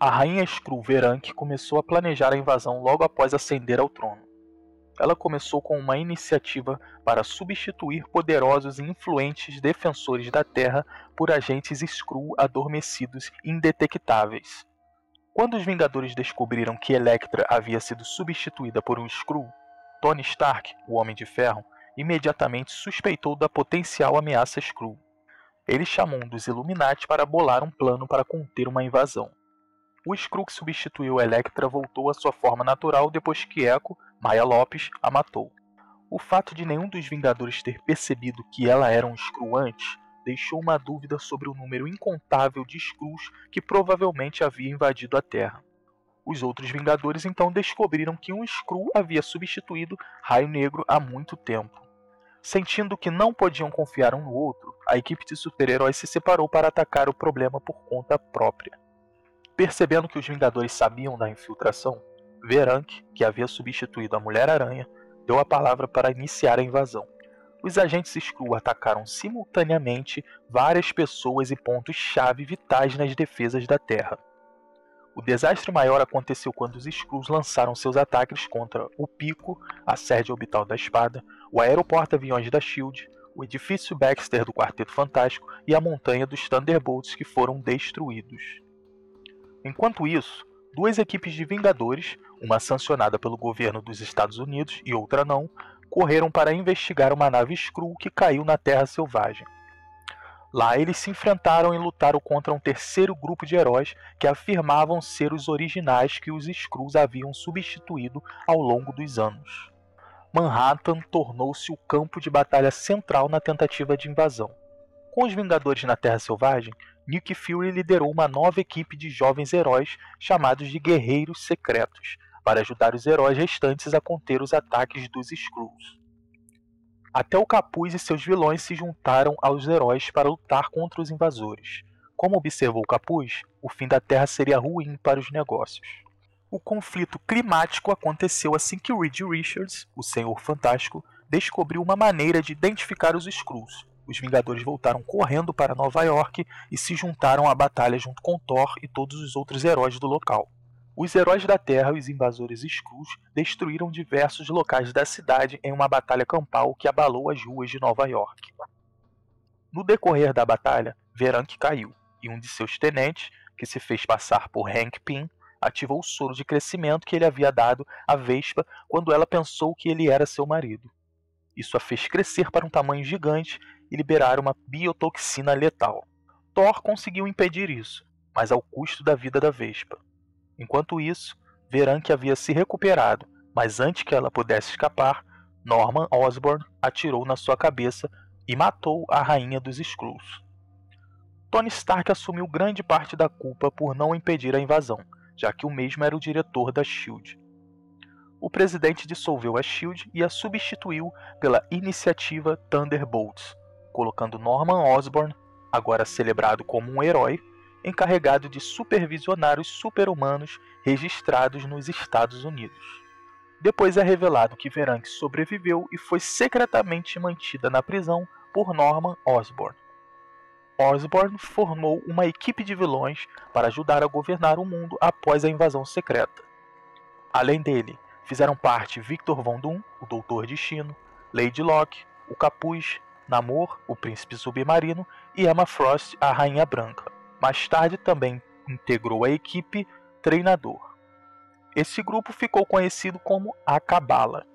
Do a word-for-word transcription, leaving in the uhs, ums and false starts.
A rainha Skrull Veranque começou a planejar a invasão logo após ascender ao trono. Ela começou com uma iniciativa para substituir poderosos e influentes defensores da Terra por agentes Skrull adormecidos e indetectáveis. Quando os Vingadores descobriram que Elektra havia sido substituída por um Skrull, Tony Stark, o Homem de Ferro, imediatamente suspeitou da potencial ameaça Skrull. Ele chamou um dos Illuminati para bolar um plano para conter uma invasão. O Skrull que substituiu Elektra voltou à sua forma natural depois que Echo, Maya Lopes, a matou. O fato de nenhum dos Vingadores ter percebido que ela era um Skrull antes deixou uma dúvida sobre o número incontável de Skrulls que provavelmente havia invadido a Terra. Os outros Vingadores então descobriram que um Skrull havia substituído Raio Negro há muito tempo. Sentindo que não podiam confiar um no outro, a equipe de super-heróis se separou para atacar o problema por conta própria. Percebendo que os Vingadores sabiam da infiltração, Veranque, que havia substituído a Mulher-Aranha, deu a palavra para iniciar a invasão. Os agentes Skrull atacaram simultaneamente várias pessoas e pontos-chave vitais nas defesas da Terra. O desastre maior aconteceu quando os Skrulls lançaram seus ataques contra o Pico, a sede orbital da Espada, o aeroporto-aviões da SHIELD, o edifício Baxter do Quarteto Fantástico e a montanha dos Thunderbolts, que foram destruídos. Enquanto isso, duas equipes de Vingadores, uma sancionada pelo governo dos Estados Unidos e outra não, correram para investigar uma nave Skrull que caiu na Terra Selvagem. Lá eles se enfrentaram e lutaram contra um terceiro grupo de heróis que afirmavam ser os originais que os Skrulls haviam substituído ao longo dos anos. Manhattan tornou-se o campo de batalha central na tentativa de invasão. Com os Vingadores na Terra Selvagem, Nick Fury liderou uma nova equipe de jovens heróis chamados de Guerreiros Secretos, para ajudar os heróis restantes a conter os ataques dos Skrulls. Até o Capuz e seus vilões se juntaram aos heróis para lutar contra os invasores. Como observou o Capuz, o fim da Terra seria ruim para os negócios. O conflito climático aconteceu assim que Reed Richards, o Senhor Fantástico, descobriu uma maneira de identificar os Skrulls. Os Vingadores voltaram correndo para Nova York e se juntaram à batalha junto com Thor e todos os outros heróis do local. Os heróis da Terra e os invasores Skrulls destruíram diversos locais da cidade em uma batalha campal que abalou as ruas de Nova York. No decorrer da batalha, Veranque caiu, e um de seus tenentes, que se fez passar por Hank Pym, ativou o soro de crescimento que ele havia dado à Vespa quando ela pensou que ele era seu marido. Isso a fez crescer para um tamanho gigante e liberar uma biotoxina letal. Thor conseguiu impedir isso, mas ao custo da vida da Vespa. Enquanto isso, Veranque havia se recuperado, mas antes que ela pudesse escapar, Norman Osborn atirou na sua cabeça e matou a rainha dos Skrulls. Tony Stark assumiu grande parte da culpa por não impedir a invasão, já que o mesmo era o diretor da SHIELD. O presidente dissolveu a SHIELD e a substituiu pela Iniciativa Thunderbolts, colocando Norman Osborn, agora celebrado como um herói, encarregado de supervisionar os super-humanos registrados nos Estados Unidos. Depois é revelado que Veranque sobreviveu e foi secretamente mantida na prisão por Norman Osborn. Osborn formou uma equipe de vilões para ajudar a governar o mundo após a invasão secreta. Além dele, fizeram parte Victor Von Doom, o Doutor Destino, Lady Locke, o Capuz, Namor, o Príncipe Submarino e Emma Frost, a Rainha Branca. Mais tarde também integrou a equipe Treinador. Esse grupo ficou conhecido como a Cabala.